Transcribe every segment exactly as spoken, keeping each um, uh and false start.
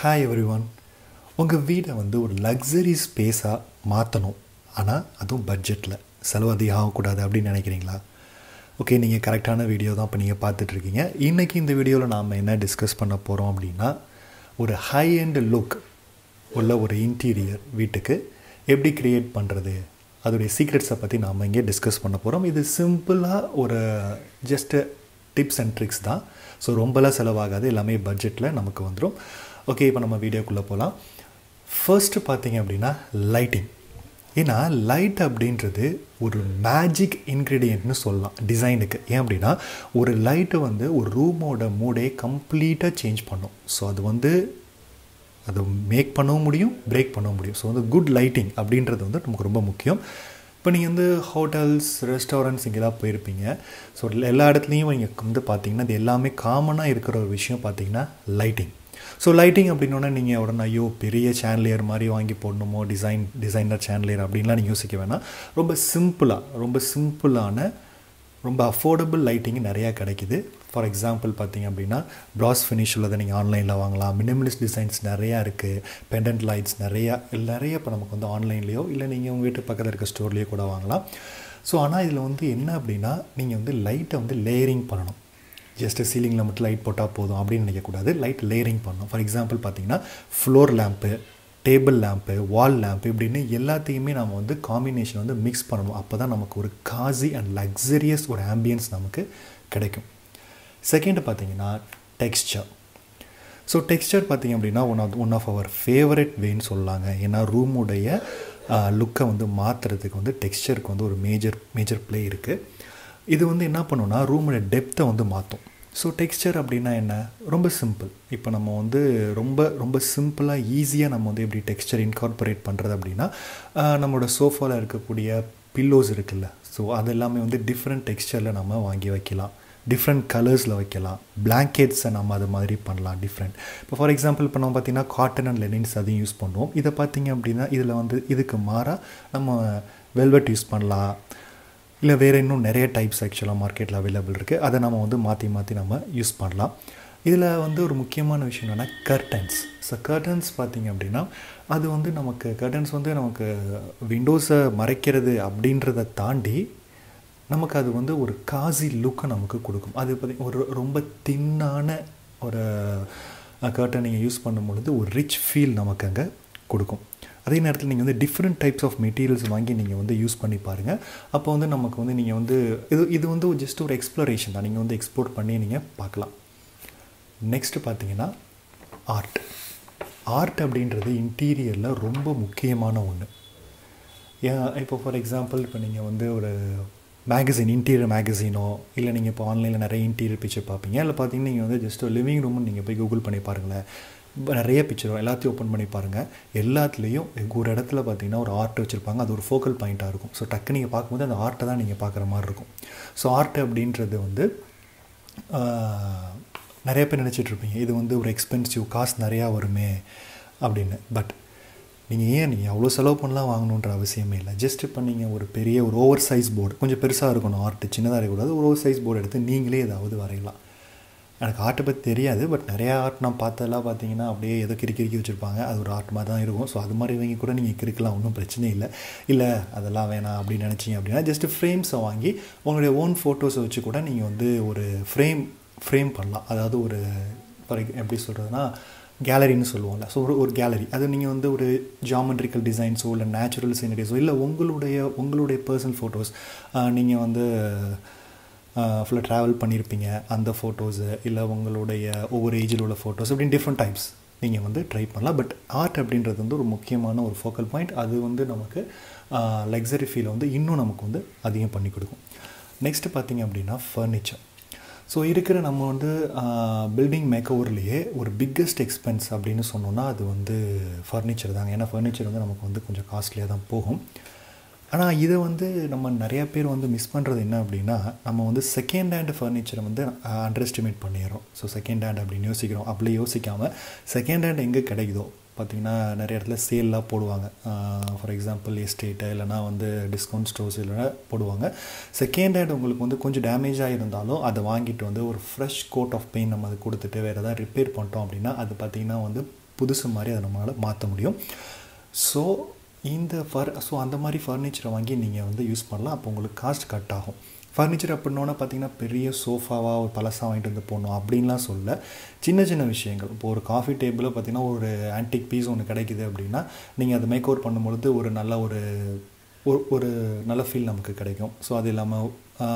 Hi everyone. உங்கள் வீடை வந்து ஒரு லக்ஸரி ஸ்பேஸாக மாற்றணும், ஆனால் அதுவும் பட்ஜெட்டில் செலவு அதிகம் ஆகக்கூடாது அப்படின்னு நினைக்கிறீங்களா? ஓகே, நீங்கள் கரெக்டான வீடியோ தான் இப்போ நீங்கள் பார்த்துட்ருக்கீங்க. இன்றைக்கி இந்த வீடியோவில் நாம் என்ன டிஸ்கஸ் பண்ண போகிறோம் அப்படின்னா, ஒரு ஹை எண்ட் லுக் உள்ள ஒரு இன்டீரியர் வீட்டுக்கு எப்படி க்ரியேட் பண்ணுறது, அதோடைய சீக்ரெட்ஸை பற்றி நாம் இங்கே டிஸ்கஸ் பண்ண போகிறோம். இது சிம்பிளாக ஒரு ஜஸ்ட்டு டிப்ஸ் அண்ட் ட்ரிக்ஸ் தான். ஸோ ரொம்பலாம் செலவாகாது, எல்லாமே பட்ஜெட்டில் நமக்கு வந்துடும். ஓகே, இப்போ நம்ம வீடியோக்குள்ளே போகலாம். ஃபர்ஸ்ட்டு பார்த்தீங்க அப்படின்னா லைட்டிங். ஏன்னா லைட் அப்படின்றது ஒரு மேஜிக் இன்க்ரீடியன்ட்னு சொல்லலாம் டிசைனுக்கு. ஏன் அப்படின்னா ஒரு லைட்டு வந்து ஒரு ரூமோட மூடே கம்ப்ளீட்டாக சேஞ்ச் பண்ணும். ஸோ அது வந்து அதை மேக் பண்ணவும் முடியும், பிரேக் பண்ணவும் முடியும். ஸோ வந்து குட் லைட்டிங் அப்படின்றது வந்து நமக்கு ரொம்ப முக்கியம். இப்போ நீங்கள் வந்து ஹோட்டல்ஸ், ரெஸ்டாரண்ட்ஸ் இங்கெல்லாம் போயிருப்பீங்க. ஸோ எல்லா இடத்துலையும் நீங்கள் வந்து பார்த்தீங்கன்னா இது எல்லாமே காமனாக இருக்கிற ஒரு விஷயம் பார்த்தீங்கன்னா லைட்டிங். ஸோ லைட்டிங் அப்படின்னோடனே நீங்கள் உடனே ஐயோ பெரிய சேனலியர் மாதிரி வாங்கி போடணுமோ, டிசைன் டிசைனர் சேனலியர் அப்படின்லாம் நீங்கள் யோசிக்க வேணாம். ரொம்ப சிம்பிளாக ரொம்ப சிம்பிளான ரொம்ப அஃபோர்டபுள் லைட்டிங் நிறையா கிடைக்கிது. ஃபார் எக்ஸாம்பிள் பார்த்தீங்க அப்படின்னா ப்ராஸ் ஃபினிஷ் உள்ளதை நீங்கள் ஆன்லைனில் வாங்கலாம். மினிமலிஸ்ட் டிசைன்ஸ் நிறையா இருக்குது. பெண்டன்ட் லைட்ஸ் நிறையா நிறைய இப்போ நமக்கு வந்து ஆன்லைன்லேயோ இல்லை நீங்கள் உங்கள் வீட்டு பக்கத்தில் இருக்க ஸ்டோர்லேயோ கூட வாங்கலாம். ஸோ ஆனால் இதில் வந்து என்ன அப்படின்னா நீங்கள் வந்து லைட்டை வந்து லேயரிங் பண்ணணும். ஜஸ்ட்டு சீலிங்கில் மட்டும் லைட் போட்டால் போதும் அப்படின்னு நினைக்கக்கூடாது. லைட் லேயரிங் பண்ணணும். ஃபார் எக்ஸாம்பிள் பார்த்தீங்கன்னா floor lamp, table lamp, wall lamp இப்படின்னு எல்லாத்தையுமே நம்ம வந்து காம்பினேஷன் வந்து மிக்ஸ் பண்ணணும். அப்போ தான் நமக்கு ஒரு காசி அண்ட் லக்ஸரியஸ் ஒரு ஆம்பியன்ஸ் நமக்கு கிடைக்கும். செகண்டு பார்த்தீங்கன்னா டெக்ஸ்சர். ஸோ டெக்ஸ்சர் பார்த்திங்க அப்படின்னா one of one of our favourite வேன்னு சொல்லலாங்க. ஏன்னா ரூமுடைய லுக்கை வந்து மாற்றுறதுக்கு வந்து டெக்ஸ்சருக்கு வந்து ஒரு மேஜர் மேஜர் ப்ளே இருக்குது. இது வந்து என்ன பண்ணுன்னா ரூமோட டெப்த்தை வந்து மாற்றும். ஸோ டெக்ஸ்சர் அப்படின்னா என்ன, ரொம்ப சிம்பிள். இப்போ நம்ம வந்து ரொம்ப ரொம்ப சிம்பிளாக ஈஸியாக நம்ம வந்து எப்படி டெக்ஸ்சர் இன்கார்பரேட் பண்ணுறது அப்படின்னா, நம்மளோட சோஃபாவில் இருக்கக்கூடிய பில்லோஸ் இருக்குல்ல, ஸோ அது எல்லாமே வந்து டிஃப்ரெண்ட் டெக்ஸ்சரில் நம்ம வாங்கி வைக்கலாம், டிஃப்ரெண்ட் கலர்ஸில் வைக்கலாம். பிளாங்கெட்ஸை நம்ம அது மாதிரி பண்ணலாம் டிஃப்ரெண்ட். இப்போ ஃபார் எக்ஸாம்பிள் இப்போ நம்ம பார்த்திங்கன்னா காட்டன் அண்ட் லெனின்ஸ் அதையும் யூஸ் பண்ணுவோம். இதை பார்த்திங்க அப்படின்னா இதில் வந்து இதுக்கு மாறாக நம்ம வெல்வெட் யூஸ் பண்ணலாம், இல்லை வேறு இன்னும் நிறைய டைப்ஸ் ஆக்சுவலாக மார்க்கெட்டில் அவைலபிள் இருக்குது. அதை நம்ம வந்து மாற்றி மாற்றி நம்ம யூஸ் பண்ணலாம். இதில் வந்து ஒரு முக்கியமான விஷயம் என்னென்னா கர்டன்ஸ். ஸோ கர்டன்ஸ் பார்த்திங்க அப்படின்னா அது வந்து நமக்கு கர்டன்ஸ் வந்து நமக்கு விண்டோஸை மறைக்கிறது அப்படின்றத தாண்டி நமக்கு அது வந்து ஒரு காசி லுக்கை நமக்கு கொடுக்கும். அது பார்த்திங்க ஒரு ரொம்ப தின்னான ஒரு கர்டன் நீங்கள் யூஸ் பண்ணும் பொழுது ஒரு ரிச் ஃபீல் நமக்கு அங்கே கொடுக்கும். அதே நேரத்தில் நீங்கள் வந்து டிஃப்ரெண்ட் டைப்ஸ் ஆஃப் மெட்டீரியல்ஸ் வாங்கி நீங்கள் வந்து யூஸ் பண்ணி பாருங்கள். அப்போ வந்து நமக்கு வந்து நீங்கள் வந்து இது இது வந்து ஜஸ்ட் ஒரு எக்ஸ்ப்ளோரேஷன் தான். நீங்கள் வந்து எக்ஸ்ப்ளோர் பண்ணி நீங்கள் பார்க்கலாம். நெக்ஸ்ட்டு பார்த்தீங்கன்னா ஆர்ட். ஆர்ட் அப்படின்றது இன்டீரியரில் ரொம்ப முக்கியமான ஒன்று. ஏன் இப்போ ஃபார் எக்ஸாம்பிள் இப்போ நீங்கள் வந்து ஒரு மேகசின், இன்டீரியர் மேகசினோ இல்லை நீங்கள் இப்போ ஆன்லைனில் நிறைய இன்டீரியர் பிக்சர் பார்ப்பீங்க. இல்லை பார்த்தீங்கன்னா நீங்கள் வந்து ஜஸ்ட் ஒரு லிவிங் ரூம்னு நீங்கள் போய் கூகுள் பண்ணி பாருங்களேன், நிறைய பிக்சரும் எல்லாத்தையும் ஓப்பன் பண்ணி பாருங்கள். எல்லாத்துலேயும் ஒரு இடத்துல பார்த்திங்கன்னா ஒரு ஆர்ட் வச்சுருப்பாங்க. அது ஒரு ஃபோக்கல் பாயிண்ட்டாக இருக்கும். ஸோ டக்கு நீங்கள் பார்க்கும்போது அந்த ஆர்ட்டை தான் நீங்கள் பார்க்குற மாதிரி இருக்கும். ஸோ ஆர்ட் அப்படின்றது வந்து நிறைய பேர் நினச்சிட்ருப்பீங்க இது வந்து ஒரு எக்ஸ்பென்சிவ், காசு நிறையா வருமே அப்படின்னு. பட் நீங்கள் ஏன் நீங்கள் அவ்வளோ செலவு பண்ணலாம் வாங்கணுன்ற அவசியமே இல்லை. ஜஸ்ட் இப்போ நீங்கள் ஒரு பெரிய ஒரு ஓவர் சைஸ் போர்டு, கொஞ்சம் பெருசாக இருக்கணும், ஆர்ட்டு சின்னதாக இருக்கக்கூடாது, ஒரு ஓவர் சைஸ் போர்டு எடுத்து நீங்களே ஏதாவது வரையலாம். எனக்கு ஆர்ட்டை பற்றி தெரியாது, பட் நிறையா ஆர்ட் நான் பார்த்ததெல்லாம் பார்த்தீங்கன்னா அப்படியே ஏதோ கிறுக்கி கிறுக்கி வச்சுருப்பாங்க. அது ஒரு ஆர்ட் மாதிரி தான் இருக்கும். ஸோ அது மாதிரி வாங்கி கூட நீங்கள் கிறுக்கலாம், ஒன்றும் பிரச்சனை இல்லை. இல்லை அதெல்லாம் வேணாம் அப்படின்னு நினச்சிங்க அப்படின்னா ஜஸ்ட்டு ஃப்ரேம்ஸை வாங்கி உங்களுடைய ஓன் ஃபோட்டோஸை வச்சு கூட நீங்கள் வந்து ஒரு ஃப்ரேம் ஃப்ரேம் பண்ணலாம். அதாவது ஒரு ஃபார் எப்படி சொல்கிறதுனா கேலரின்னு சொல்லுவோம்ல. ஸோ ஒரு ஒரு கேலரி அது நீங்கள் வந்து ஒரு ஜாமெட்ரிக்கல் டிசைன்ஸோ இல்லை நேச்சுரல் சீனரிஸோ இல்லை உங்களுடைய உங்களுடைய பர்சனல் ஃபோட்டோஸ் நீங்கள் வந்து ஃபுல்லாக ட்ராவல் பண்ணியிருப்பீங்க அந்த ஃபோட்டோஸு, இல்லை உங்களுடைய ஒவ்வொரு ஏஜில் உள்ள ஃபோட்டோஸ், அப்படின்னு டிஃப்ரெண்ட் டைப்ஸ் நீங்கள் வந்து ட்ரை பண்ணலாம். பட் ஆர்ட் அப்படின்றது வந்து ஒரு முக்கியமான ஒரு ஃபோக்கல் பாயிண்ட். அது வந்து நமக்கு லக்ஸரி ஃபீலை வந்து இன்னும் நமக்கு வந்து அதிகம் பண்ணி கொடுக்கும். நெக்ஸ்ட்டு பார்த்திங்க அப்படின்னா ஃபர்னிச்சர். ஸோ இருக்கிற நம்ம வந்து பில்டிங் மேக்கோவர்லேயே ஒரு பிக்கஸ்ட் எக்ஸ்பென்ஸ் அப்படின்னு சொன்னோன்னா அது வந்து ஃபர்னிச்சர் தாங்க. ஏன்னா ஃபர்னிச்சர் வந்து நமக்கு வந்து கொஞ்சம் காஸ்ட்லியாக தான் போகும். ஆனால் இதை வந்து நம்ம நிறையா பேர் வந்து மிஸ் பண்ணுறது என்ன அப்படின்னா, நம்ம வந்து செகண்ட் ஹேண்ட் ஃபர்னிச்சரை வந்து அண்டர் எஸ்டிமேட் பண்ணிடுறோம். ஸோ செகண்ட் ஹேண்ட் அப்படின்னு யோசிக்கிறோம். அப்படியே யோசிக்காமல் செகண்ட் ஹேண்ட் எங்கே கிடைக்குதோ பார்த்திங்கன்னா நிறைய இடத்துல சேல்லாம் போடுவாங்க. ஃபார் எக்ஸாம்பிள் எஸ்டேட்டு இல்லைனா வந்து டிஸ்கவுண்ட் ஸ்டோர்ஸ் இல்லைனா போடுவாங்க. செகண்ட் ஹேண்ட் உங்களுக்கு வந்து கொஞ்சம் டேமேஜாக இருந்தாலும் அதை வாங்கிட்டு வந்து ஒரு ஃப்ரெஷ் கோட் ஆஃப் பெயிண்ட் நம்ம அது கொடுத்துட்டு வேறு எதாவது ரிப்பேர் பண்ணிட்டோம் அப்படின்னா அது பார்த்திங்கன்னா வந்து புதுசு மாதிரி அதை நம்மளால் மாற்ற முடியும். ஸோ இந்த ஃபர் ஸோ அந்த மாதிரி ஃபர்னிச்சரை வாங்கி நீங்கள் வந்து யூஸ் பண்ணலாம். அப்போ உங்களுக்கு காஸ்ட் கட் ஆகும். ஃபர்னிச்சர் அப்படின்னோன்னா பார்த்திங்கன்னா பெரிய சோஃபாவாக ஒரு பழசாக வாங்கிட்டு வந்து போடணும் அப்படின்லாம் சொல்ல, சின்ன சின்ன விஷயங்கள். இப்போ ஒரு காஃபி டேபிளில் பார்த்திங்கன்னா ஒரு ஆன்டிக் பீஸ் ஒன்று கிடைக்குது அப்படின்னா நீங்கள் அதை மேக் ஓவர் பண்ணும்பொழுது ஒரு நல்ல ஒரு ஒரு நல்ல ஃபீல் நமக்கு கிடைக்கும். ஸோ அது இல்லாமல்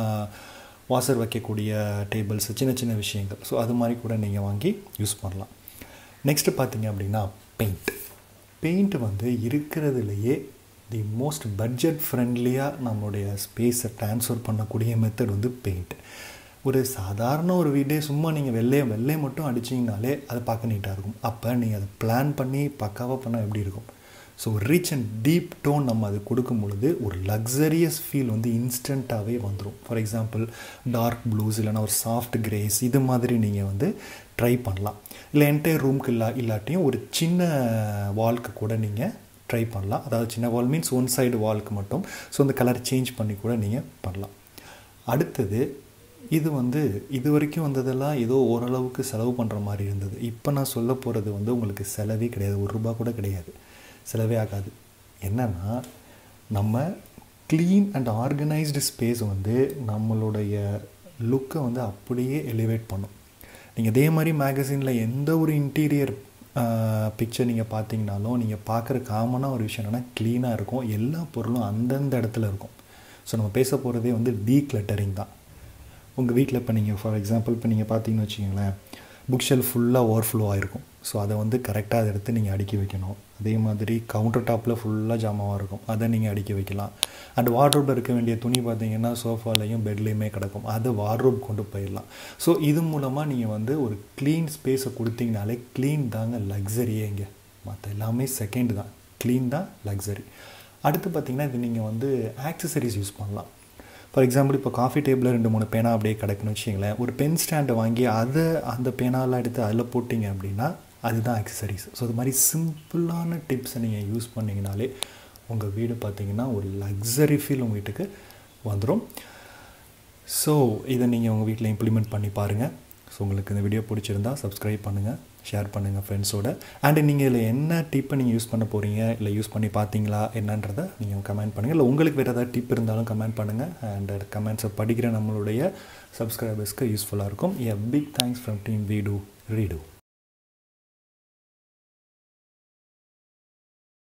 வாஷர் வைக்கக்கூடிய டேபிள்ஸ், சின்ன சின்ன விஷயங்கள். ஸோ அது மாதிரி கூட நீங்கள் வாங்கி யூஸ் பண்ணலாம். நெக்ஸ்ட்டு பார்த்திங்க அப்படின்னா பெயிண்ட். பெயிண்ட் வந்து இருக்கிறதுலையே தி மோஸ்ட் பட்ஜெட் ஃப்ரெண்ட்லியாக நம்மளுடைய ஸ்பேஸை ட்ரான்ஸ்ஃபர் பண்ணக்கூடிய மெத்தட் வந்து பெயிண்ட். ஒரு சாதாரண ஒரு வீடே சும்மா நீங்கள் வெள்ளையை வெள்ளையை மட்டும் அடிச்சிங்கனாலே அது பார்க்க நீட்டாக இருக்கும். அப்போ நீங்கள் அதை பிளான் பண்ணி பக்காவாக பண்ணால் எப்படி இருக்கும்? So rich and deep tone நம்ம அது கொடுக்கும் பொழுது ஒரு லக்ஸரியஸ் ஃபீல் வந்து இன்ஸ்டண்ட்டாகவே வந்துடும். ஃபார் எக்ஸாம்பிள் டார்க் ப்ளூஸ் இல்லைனா ஒரு சாஃப்ட் கிரேஸ் இது மாதிரி நீங்கள் வந்து ட்ரை பண்ணலாம். இல்லை என்டையர் ரூமுக்கு இல்லா இல்லாட்டியும் ஒரு சின்ன வால்க்கு கூட நீங்கள் ட்ரை பண்ணலாம். அதாவது சின்ன வால் மீன்ஸ் ஒன் சைடு வால்க்கு மட்டும். ஸோ அந்த கலர் சேஞ்ச் பண்ணி கூட நீங்கள் பண்ணலாம். அடுத்தது இது வந்து இது வரைக்கும் வந்ததெல்லாம் ஏதோ ஓரளவுக்கு செலவு பண்ணுற மாதிரி இருந்தது. இப்போ நான் சொல்ல போகிறது வந்து உங்களுக்கு செலவே கிடையாது, ஒரு ரூபா கூட கிடையாது, செலவே ஆகாது. என்னென்னா நம்ம க்ளீன் அண்ட் ஆர்கனைஸ்டு ஸ்பேஸ் வந்து நம்மளுடைய லுக்கை வந்து அப்படியே எலிவேட் பண்ணும். நீங்கள் இதே மாதிரி மேகசினில் எந்த ஒரு இன்டீரியர் பிக்சர் நீங்கள் பார்த்தீங்கனாலும் நீங்கள் பார்க்குற காமனாக ஒரு விஷயம் என்னென்னா க்ளீனாக இருக்கும், எல்லா பொருளும் அந்தந்த இடத்துல இருக்கும். ஸோ நம்ம பேச போகிறதே வந்து டீக்ளட்டரிங் தான். உங்கள் வீட்டில் இப்போ நீங்கள் ஃபார் எக்ஸாம்பிள் இப்போ நீங்கள் பார்த்தீங்கன்னு வச்சுக்கோங்களேன், புக் ஷெல்ஃப் ஃபுல்லாக ஓவர்ஃப்ளோ ஆகிருக்கும். ஸோ அதை வந்து கரெக்டாக அதை எடுத்து நீங்கள் அடுக்கி வைக்கணும். அதே மாதிரி கவுண்டர் டாப்பில் ஃபுல்லாக ஜாமாவாக இருக்கும், அதை நீங்கள் அடுக்கி வைக்கலாம். அண்ட் வார்ட்ரோப்பில் இருக்க வேண்டிய துணி பார்த்தீங்கன்னா சோஃபாலையும் பெட்லேயுமே கிடக்கும், அதை வார்ட்ரோப் கொண்டு போயிடலாம். ஸோ இது மூலமாக நீங்கள் வந்து ஒரு க்ளீன் ஸ்பேஸை கொடுத்தீங்கனாலே க்ளீன் தாங்க லக்ஸரியே. இங்கே மற்ற எல்லாமே செகண்ட் தான், க்ளீன் தான் லக்ஸரி. அடுத்து பார்த்திங்கன்னா இது நீங்கள் வந்து ஆக்சசரிஸ் யூஸ் பண்ணலாம். ஃபார் எக்ஸாம்பிள் இப்போ காஃபி டேபிளில் ரெண்டு மூணு பேனா அப்படியே கிடக்குன்னு வச்சிங்களேன், ஒரு பென் ஸ்டாண்டை வாங்கி அதை அந்த பேனாலாம் எடுத்து அதில் போட்டிங்க அப்படின்னா அதுதான் ஆக்சசரிஸ். ஸோ அது மாதிரி சிம்பிளான டிப்ஸை நீங்கள் யூஸ் பண்ணிங்கனாலே உங்கள் வீடு பார்த்திங்கன்னா ஒரு லக்ஸரி ஃபீல் உங்கள் வீட்டுக்கு வந்துடும். ஸோ இதை நீங்கள் உங்கள் வீட்டில் இம்ப்ளிமெண்ட் பண்ணி பாருங்கள். ஸோ உங்களுக்கு இந்த வீடியோ பிடிச்சிருந்தா சப்ஸ்கிரைப் பண்ணுங்கள், ஷேர் பண்ணுங்கள் ஃப்ரெண்ட்ஸோட. அண்டு நீங்கள் இதில் என்ன டிப்பை நீங்கள் யூஸ் பண்ண போகிறீங்க, இல்லை யூஸ் பண்ணி பார்த்தீங்களா என்னன்றதை நீங்கள் கமெண்ட் பண்ணுங்கள். இல்லை உங்களுக்கு வேறு ஏதாவது டிப் இருந்தாலும் கமெண்ட் பண்ணுங்கள். அண்ட் கமெண்ட்ஸை படிக்கிற நம்மளுடைய சப்ஸ்கிரைபர்ஸ்க்கு யூஸ்ஃபுல்லாக இருக்கும். A big thanks from team வீடு ரீடு.